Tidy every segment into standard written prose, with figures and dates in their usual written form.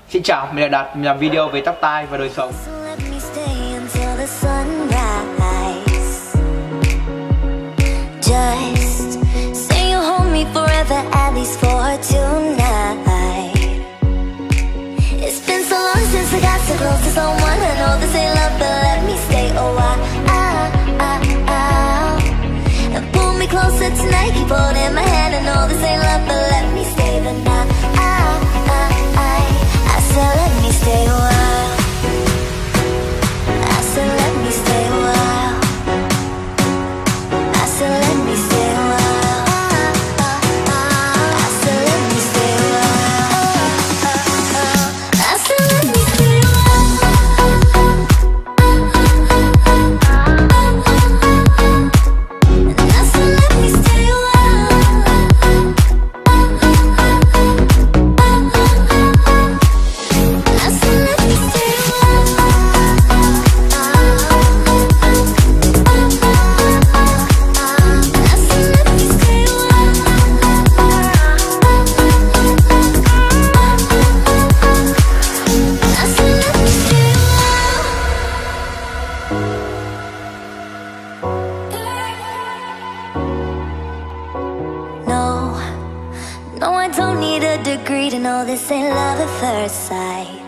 Xin chào, mình là Đạt, mình làm video về tóc tai và đời sống. Just say you'll hold me forever, at least for tonight. It's been so long since I got so close to someone. I know this ain't love, but let me stay a while. And pull me closer tonight, keep holding my hand. I know this ain't love, but let me stay the night. I said let me stay a while. I said let me stay a while. I said let me stay a while. I said let me stay a while. I said let me stay a while. And I said let me stay a while. I said let me stay a No, no, I don't need a degree to know this ain't love at first sight.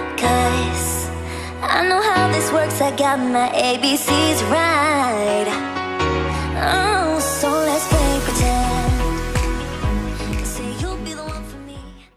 'Cause I know how this works, I got my ABCs right.